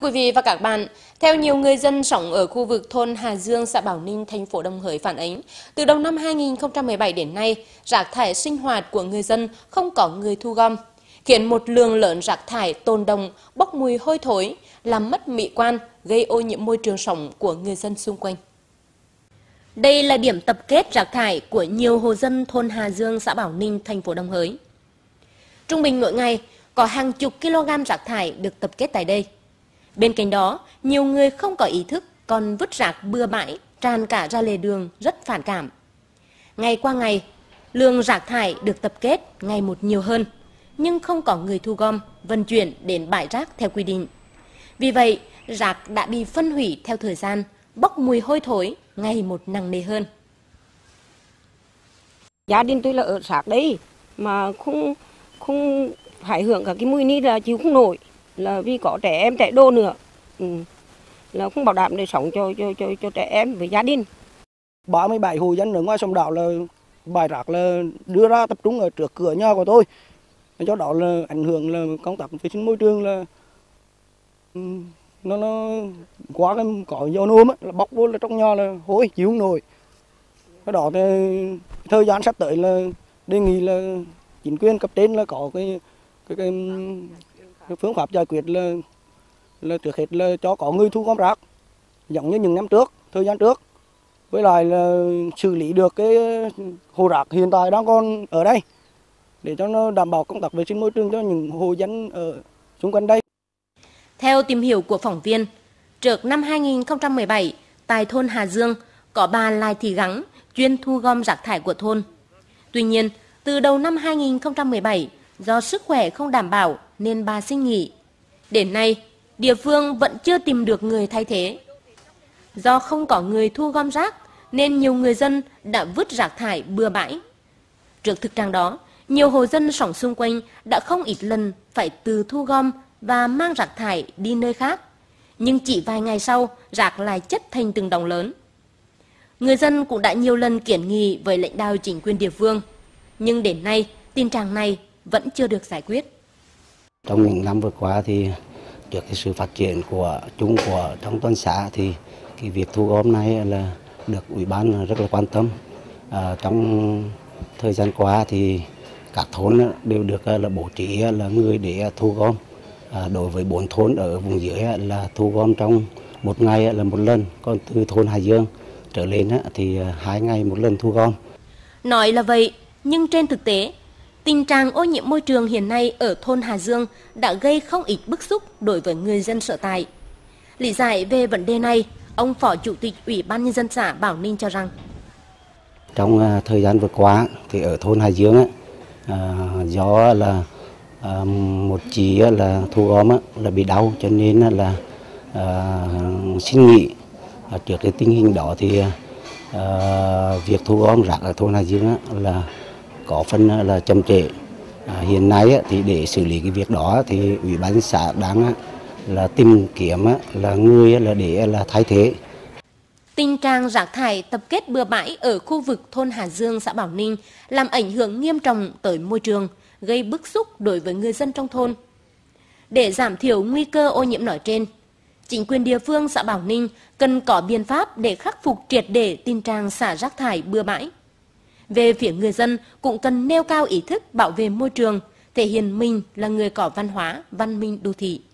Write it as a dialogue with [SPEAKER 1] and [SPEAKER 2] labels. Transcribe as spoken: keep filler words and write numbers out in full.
[SPEAKER 1] Quý vị và các bạn, theo nhiều người dân sống ở khu vực thôn Hà Dương, xã Bảo Ninh, thành phố Đồng Hới phản ánh, từ đầu năm hai nghìn không trăm mười bảy đến nay, rác thải sinh hoạt của người dân không có người thu gom, khiến một lượng lớn rác thải tồn đọng, bốc mùi hôi thối, làm mất mỹ quan, gây ô nhiễm môi trường sống của người dân xung quanh. Đây là điểm tập kết rác thải của nhiều hộ dân thôn Hà Dương, xã Bảo Ninh, thành phố Đồng Hới. Trung bình mỗi ngày, có hàng chục kg rác thải được tập kết tại đây. Bên cạnh đó, nhiều người không có ý thức còn vứt rác bừa bãi, tràn cả ra lề đường rất phản cảm. Ngày qua ngày, lượng rác thải được tập kết ngày một nhiều hơn, nhưng không có người thu gom, vận chuyển đến bãi rác theo quy định. Vì vậy, rác đã bị phân hủy theo thời gian, bốc mùi hôi thối, ngày một nặng nề hơn.
[SPEAKER 2] Gia đình tôi là ở rác đấy, mà không không phải hưởng cả cái mùi ní là chịu không nổi, là vì có trẻ em trẻ đô nữa, ừ. là không bảo đảm đời sống cho cho cho cho trẻ em với gia đình.
[SPEAKER 3] ba mươi bảy hộ dân ở ngoài sông Đảo là bãi rác là đưa ra tập trung ở trước cửa nhà của tôi, do đó là ảnh hưởng là công tác vệ sinh môi trường là nó nó quá cái có dầu nôm là bốc vô là trong nhà là hôi chịu không nổi. Cái đó thì thời gian sắp tới là đề nghị là chính quyền cấp trên là có cái cái, cái, cái phương pháp giải quyết là là trước hết là cho có người thu gom rác giống như những năm trước, thời gian trước, với lại là xử lý được cái hồ rác hiện tại đang còn ở đây để cho nó đảm bảo công tác vệ sinh môi trường cho những hộ dân ở xung quanh đây.
[SPEAKER 1] Theo tìm hiểu của phóng viên, trước năm hai nghìn không trăm mười bảy, tại thôn Hà Dương có bà Lai Thị Gắng chuyên thu gom rác thải của thôn. Tuy nhiên, từ đầu năm hai nghìn không trăm mười bảy, do sức khỏe không đảm bảo nên bà xin nghỉ. Đến nay, địa phương vẫn chưa tìm được người thay thế. Do không có người thu gom rác nên nhiều người dân đã vứt rác thải bừa bãi. Trước thực trạng đó, nhiều hộ dân sống xung quanh đã không ít lần phải tự thu gom và mang rác thải đi nơi khác. Nhưng chỉ vài ngày sau, rác lại chất thành từng đống lớn. Người dân cũng đã nhiều lần kiến nghị với lãnh đạo chính quyền địa phương. Nhưng đến nay, tình trạng này vẫn chưa được giải quyết.
[SPEAKER 4] Trong những năm vừa qua thì trước cái sự phát triển của chung của trong toàn xã thì cái việc thu gom này là được ủy ban rất là quan tâm. À, trong thời gian qua thì các thôn đều được là bố trí là người để thu gom. À, đối với bốn thôn ở vùng dưới là thu gom trong một ngày là một lần, còn từ thôn Hà Dương trở lên thì hai ngày một lần thu gom.
[SPEAKER 1] Nói là vậy, nhưng trên thực tế, tình trạng ô nhiễm môi trường hiện nay ở thôn Hà Dương đã gây không ít bức xúc đối với người dân sở tại. Lý giải về vấn đề này, ông Phó Chủ tịch Ủy ban Nhân dân xã Bảo Ninh cho rằng
[SPEAKER 4] trong thời gian vừa qua thì ở thôn Hà Dương à, do là à, một chị là thu gom là bị đau cho nên là à, xin nghỉ. À, trước cái tình hình đó thì à, việc thu gom rác ở thôn Hà Dương là có phần là chậm trễ. À, hiện nay thì để xử lý cái việc đó thì ủy ban xã đang là tìm kiếm là người là để là thay thế.
[SPEAKER 1] Tình trạng rác thải tập kết bừa bãi ở khu vực thôn Hà Dương, xã Bảo Ninh làm ảnh hưởng nghiêm trọng tới môi trường, gây bức xúc đối với người dân trong thôn. Để giảm thiểu nguy cơ ô nhiễm nói trên, chính quyền địa phương xã Bảo Ninh cần có biện pháp để khắc phục triệt để tình trạng xả rác thải bừa bãi. Về phía người dân cũng cần nêu cao ý thức bảo vệ môi trường, thể hiện mình là người có văn hóa, văn minh đô thị.